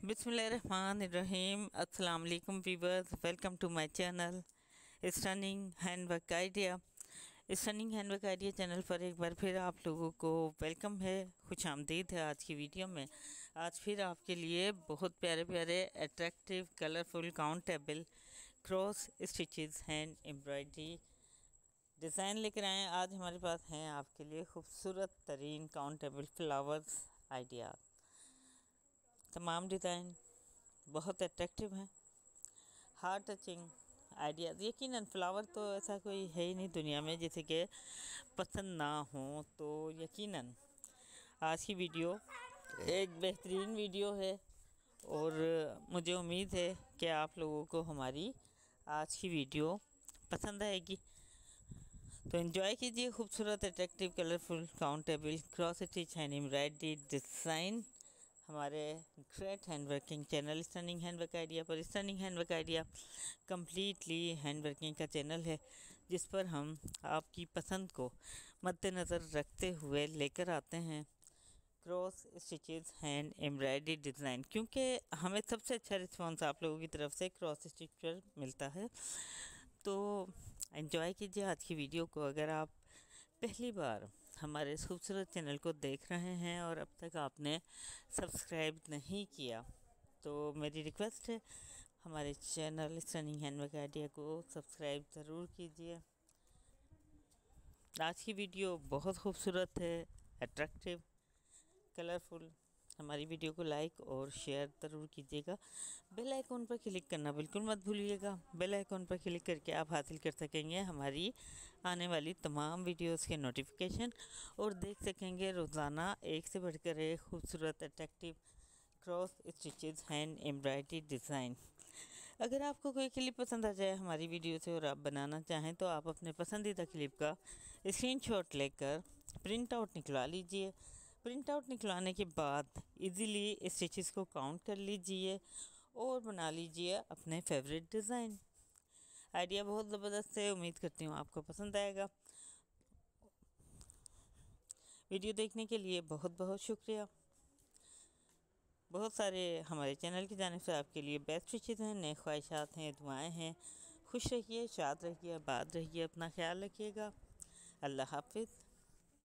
बिस्मिल्लाहिर्रहमानिर्रहीम। अस्सलाम वालेकुम viewers, welcome to my channel stunning handwork idea. Stunning handwork idea channel पर एक बार फिर आप लोगों को वेलकम है, खुश आमदीद है। आज की वीडियो में आज फिर आपके लिए बहुत प्यारे प्यारे attractive colourful countable cross stitches hand embroidery design लेकर आए। आज हमारे पास हैं आपके लिए खूबसूरत तरीन काउंटेबल फ्लावर्स आइडिया। तमाम डिज़ाइन बहुत अट्रैक्टिव हैं, हार्ट टचिंग आइडियाज़। यकीनन फ्लावर तो ऐसा कोई है ही नहीं दुनिया में जिसे कि पसंद ना हो। तो यकीनन आज की वीडियो एक बेहतरीन वीडियो है और मुझे उम्मीद है कि आप लोगों को हमारी आज की वीडियो पसंद आएगी। तो एंजॉय कीजिए खूबसूरत attractive colourful countable cross stitch hand embroidery design हमारे great hand working channel stunning handwork idea पर। Stunning handwork idea completely hand working का चैनल है जिस पर हम आपकी पसंद को मद्देनज़र रखते हुए लेकर आते हैं cross stitches hand embroidery design, क्योंकि हमें सबसे अच्छा रिस्पॉन्स आप लोगों की तरफ से क्रॉस स्टिच पर मिलता है। तो एंजॉय कीजिए आज की वीडियो को। अगर आप पहली बार हमारे इस खूबसूरत चैनल को देख रहे हैं और अब तक आपने सब्सक्राइब नहीं किया तो मेरी रिक्वेस्ट है हमारे चैनल स्टनिंग हैंडवर्क आइडिया को सब्सक्राइब ज़रूर कीजिए। आज की वीडियो बहुत खूबसूरत है, अट्रैक्टिव कलरफुल। हमारी वीडियो को लाइक और शेयर ज़रूर कीजिएगा। बेल आइकॉन पर क्लिक करना बिल्कुल मत भूलिएगा। बेल आइकॉन पर क्लिक करके आप हासिल कर सकेंगे हमारी आने वाली तमाम वीडियोस के नोटिफिकेशन और देख सकेंगे रोज़ाना एक से बढ़कर एक खूबसूरत attractive cross stitches hand embroidery design. अगर आपको कोई क्लिप पसंद आ जाए हमारी वीडियो से और आप बनाना चाहें तो आप अपने पसंदीदा क्लिप का स्क्रीनशॉट लेकर प्रिंट आउट निकलवा लीजिए। प्रिंट आउट निकलवाने के बाद इजीली स्टिचेस को काउंट कर लीजिए और बना लीजिए अपने फेवरेट डिज़ाइन। आइडिया बहुत ज़बरदस्त है, उम्मीद करती हूँ आपको पसंद आएगा। वीडियो देखने के लिए बहुत बहुत शुक्रिया। बहुत सारे हमारे चैनल की जानिब से आपके लिए बेस्ट विशेज़ हैं, नेक ख्वाहिशात हैं, दुआएँ हैं। खुश रहिए, शाद रहिए, आबाद रहिए, अपना ख्याल रखिएगा। अल्लाह हाफिज़।